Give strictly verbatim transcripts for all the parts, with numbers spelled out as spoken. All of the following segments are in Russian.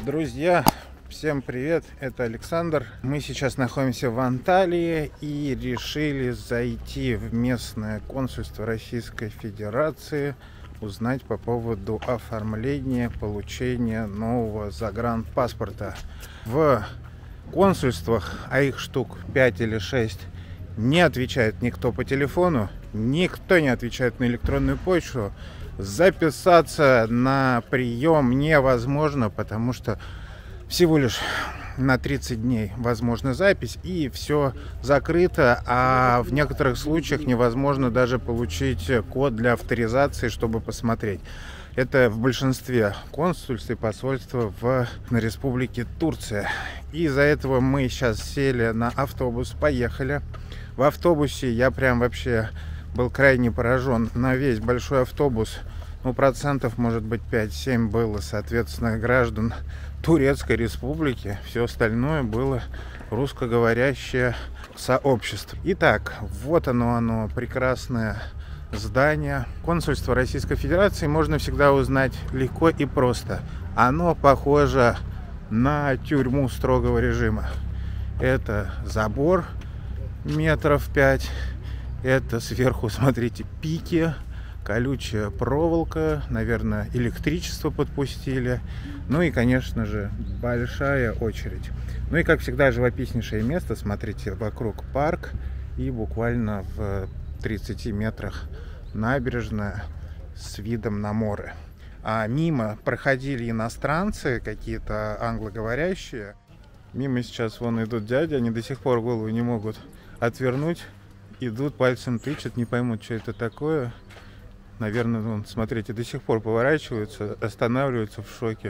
Друзья, всем привет, это Александр. Мы сейчас находимся в Анталии и решили зайти в местное консульство Российской Федерации, узнать по поводу оформления, получения нового загранпаспорта. В консульствах, а их штук пять или шесть, не отвечает никто по телефону, никто не отвечает на электронную почту. Записаться на прием невозможно, потому что всего лишь на тридцать дней возможна запись, и все закрыто, а в некоторых случаях невозможно даже получить код для авторизации, чтобы посмотреть. Это в большинстве консульств и посольств в на Республике Турция. И из-за этого мы сейчас сели на автобус, поехали. В автобусе я прям вообще был крайне поражен. На весь большой автобус, ну, процентов, может быть, пять-семь было, соответственно, граждан Турецкой Республики. Все остальное было русскоговорящее сообщество. Итак, вот оно, оно, прекрасное здание. Консульство Российской Федерации можно всегда узнать легко и просто. Оно похоже на тюрьму строгого режима. Это забор метров пять. Это сверху, смотрите, пики, колючая проволока, наверное, электричество подпустили. Ну и, конечно же, большая очередь. Ну и, как всегда, живописнейшее место. Смотрите, вокруг парк и буквально в тридцати метрах набережная с видом на море. А мимо проходили иностранцы, какие-то англоговорящие. Мимо сейчас вон идут дяди, они до сих пор голову не могут отвернуть. Идут, пальцем тычут, не поймут, что это такое. Наверное, вон, смотрите, до сих пор поворачиваются, останавливаются в шоке.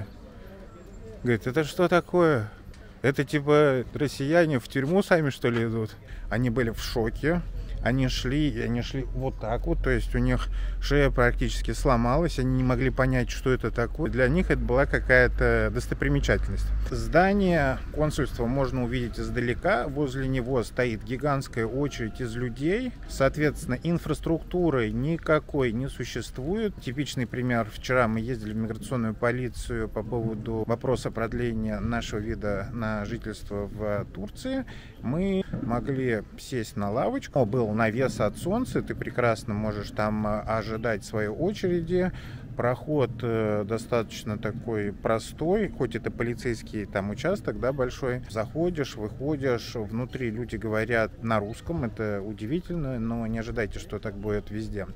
Говорит, это что такое? Это типа россияне в тюрьму сами, что ли, идут? Они были в шоке. Они шли, и они шли вот так вот, то есть у них шея практически сломалась, они не могли понять, что это такое. Для них это была какая-то достопримечательность. Здание консульства можно увидеть издалека, возле него стоит гигантская очередь из людей, соответственно, инфраструктуры никакой не существует. Типичный пример: вчера мы ездили в миграционную полицию по поводу вопроса продления нашего вида на жительство в Турции. Мы могли сесть на лавочку, был навес от солнца, ты прекрасно можешь там ожидать своей очереди. Проход э, достаточно такой простой, хоть это полицейский там участок, да, большой. Заходишь, выходишь, внутри люди говорят на русском, это удивительно, но не ожидайте, что так будет везде.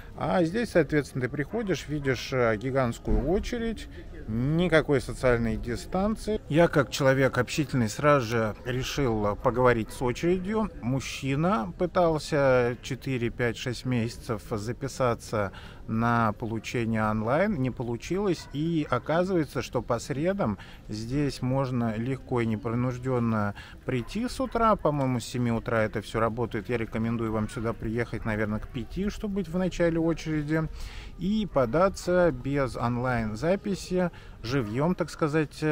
А здесь, соответственно, ты приходишь, видишь гигантскую очередь, никакой социальной дистанции. Я, как человек общительный, сразу же решил поговорить с очередью. Мужчина пытался четыре, пять, шесть месяцев записаться на получение онлайн, не получилось. И оказывается, что по средам здесь можно легко и непринужденно прийти с утра. По-моему, с семи утра это все работает. Я рекомендую вам сюда приехать, наверное, к пяти, чтобы быть в начале очереди. И податься без онлайн-записи, живьем, так сказать,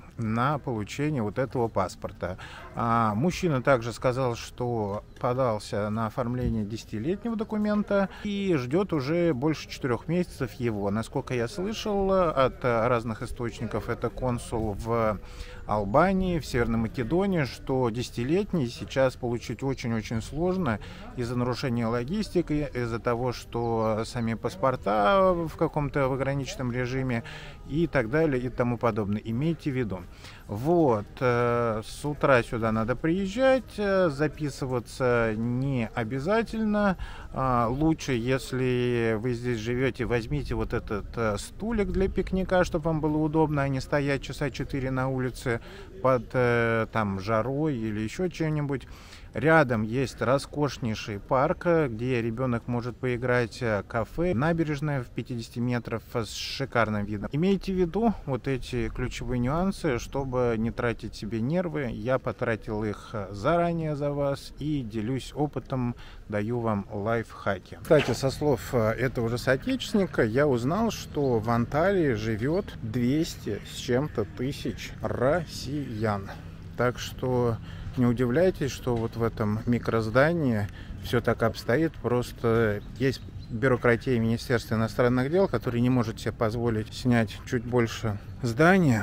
на получение вот этого паспорта. А мужчина также сказал, что подался на оформление десятилетнего документа и ждет уже больше четырех месяцев его. Насколько я слышал от разных источников, это консул в Албании, в Северной Македонии, что десятилетний сейчас получить очень-очень сложно из-за нарушения логистики, из-за того, что сами паспорта в каком-то ограниченном режиме и так далее и тому подобное. Имейте в виду. Вот, э, с утра сюда надо приезжать, э, записываться не обязательно. Э, лучше, если вы здесь живете, возьмите вот этот э, стулик для пикника, чтобы вам было удобно, а не стоять часа четыре на улице под э, там жарой или еще чем-нибудь. Рядом есть роскошнейший парк, где ребенок может поиграть, кафе, набережная в пятидесяти метрах с шикарным видом. Имейте в виду вот эти ключевые нюансы, чтобы не тратить себе нервы. Я потратил их заранее за вас и делюсь опытом, даю вам лайфхаки. Кстати, со слов этого же соотечественника я узнал, что в Анталии живет двести с чем-то тысяч россиян. Так что не удивляйтесь, что вот в этом микроздании все так обстоит. Просто есть бюрократия Министерства иностранных дел, который не может себе позволить снять чуть больше здания.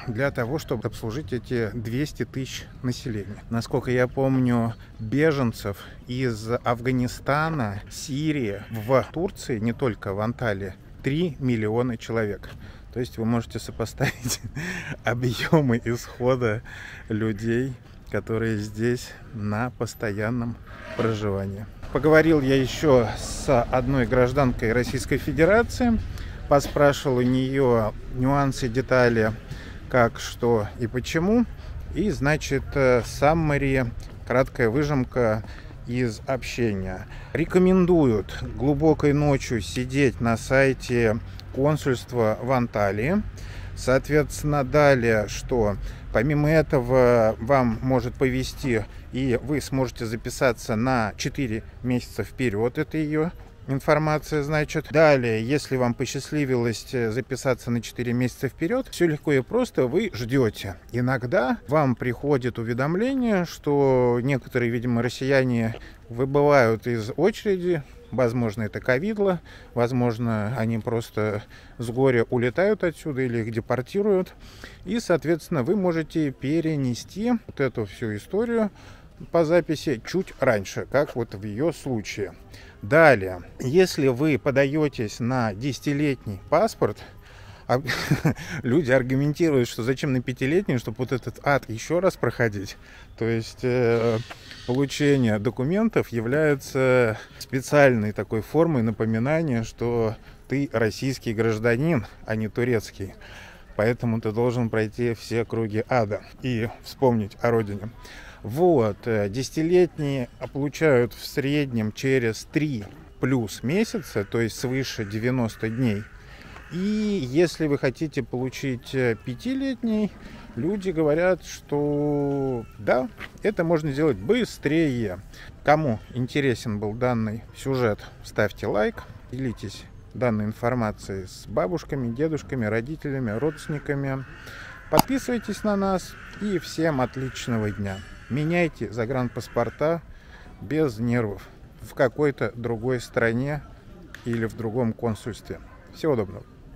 для того, чтобы обслужить эти двести тысяч населения. Насколько я помню, беженцев из Афганистана, Сирии, в Турции, не только в Анталии, три миллиона человек. То есть вы можете сопоставить объемы исхода людей, которые здесь на постоянном проживании. Поговорил я еще с одной гражданкой Российской Федерации, поспрашивал у нее нюансы, детали, как, что и почему. И, значит, саммари, краткая выжимка из общения. Рекомендуют глубокой ночью сидеть на сайте консульства в Анталии. Соответственно, далее, что помимо этого вам может повезти, и вы сможете записаться на четыре месяца вперед. Это ее информация, значит. Далее, если вам посчастливилось записаться на четыре месяца вперед, все легко и просто, вы ждете. Иногда вам приходит уведомление, что некоторые, видимо, россияне выбывают из очереди. Возможно, это ковидло, возможно, они просто с горя улетают отсюда или их депортируют. И, соответственно, вы можете перенести вот эту всю историю по записи чуть раньше, как вот в ее случае. Далее, если вы подаетесь на десятилетний паспорт, люди аргументируют, что зачем на пятилетний, чтобы вот этот ад еще раз проходить. То есть э, получение документов является специальной такой формой напоминания, что ты российский гражданин, а не турецкий. Поэтому ты должен пройти все круги ада и вспомнить о родине. Вот, десятилетние получают в среднем через три плюс месяца, то есть свыше девяноста дней. И если вы хотите получить пятилетний, люди говорят, что да, это можно сделать быстрее. Кому интересен был данный сюжет, ставьте лайк, делитесь данной информацией с бабушками, дедушками, родителями, родственниками. Подписывайтесь на нас и всем отличного дня. Меняйте загранпаспорта без нервов в какой-то другой стране или в другом консульстве. Всего доброго.